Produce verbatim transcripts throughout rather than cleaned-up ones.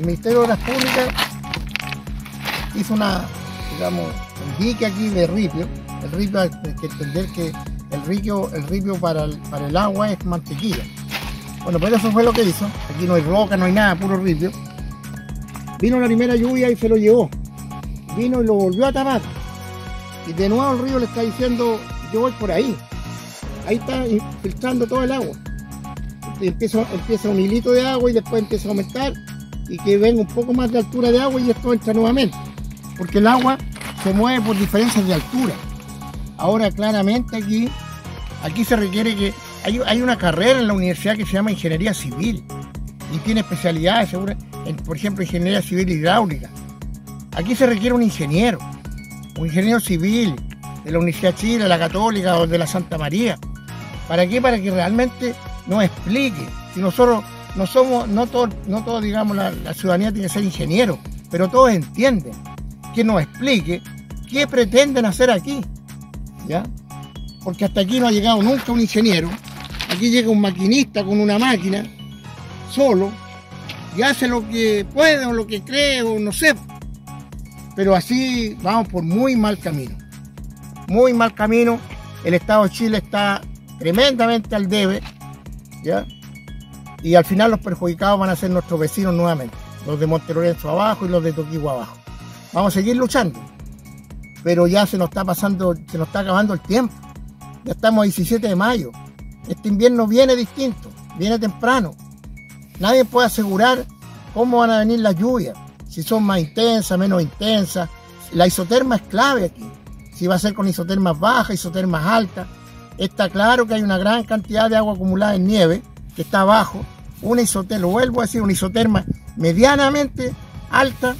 Ministerio de Obras Públicas hizo una, digamos, un dique aquí de ripio. El ripio hay que entender que el ripio, el ripio para, el, para el agua es mantequilla. Bueno, pues eso fue lo que hizo. Aquí no hay roca, no hay nada, puro ripio. Vino la primera lluvia y se lo llevó. Vino y lo volvió a tapar. Y de nuevo el río le está diciendo, yo voy por ahí. Ahí está filtrando todo el agua. Y empieza, empieza un hilito de agua y después empieza a aumentar y que venga un poco más de altura de agua y esto entra nuevamente. Porque el agua se mueve por diferencias de altura. Ahora claramente aquí, aquí se requiere que... Hay, hay una carrera en la universidad que se llama Ingeniería Civil y tiene especialidades, seguro, en, por ejemplo, Ingeniería Civil Hidráulica. Aquí se requiere un ingeniero, un ingeniero civil de la Universidad de Chile, de la Católica o de la Santa María. ¿Para qué? Para que realmente nos explique. Si nosotros no somos, no todos, no todos digamos, la, la ciudadanía tiene que ser ingeniero, pero todos entienden, que nos explique qué pretenden hacer aquí, ¿ya? Porque hasta aquí no ha llegado nunca un ingeniero. Aquí llega un maquinista con una máquina, solo, y hace lo que puede o lo que cree o no sé. Pero así vamos por muy mal camino. Muy mal camino. El Estado de Chile está tremendamente al debe, ¿ya? Y al final los perjudicados van a ser nuestros vecinos nuevamente. Los de Monte Lorenzo abajo y los de Toquigua abajo. Vamos a seguir luchando. Pero ya se nos está pasando, se nos está acabando el tiempo. Ya estamos a diecisiete de mayo. Este invierno viene distinto, viene temprano. Nadie puede asegurar cómo van a venir las lluvias, si son más intensas, menos intensas. La isoterma es clave aquí. Si va a ser con isotermas bajas, isotermas altas. Está claro que hay una gran cantidad de agua acumulada en nieve, que está abajo. Una isoterma, lo vuelvo a decir, una isoterma medianamente alta,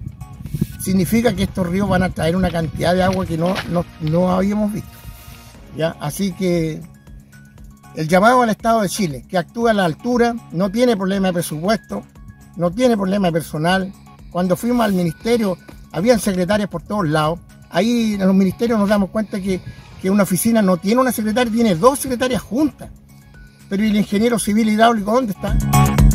significa que estos ríos van a traer una cantidad de agua que no, no, no habíamos visto. ¿Ya? Así que el llamado al Estado de Chile, que actúa a la altura, no tiene problema de presupuesto, no tiene problema de personal. Cuando fuimos al ministerio, habían secretarias por todos lados. Ahí en los ministerios nos damos cuenta que, que una oficina no tiene una secretaria, tiene dos secretarias juntas. Pero ¿y el ingeniero civil hidráulico dónde está?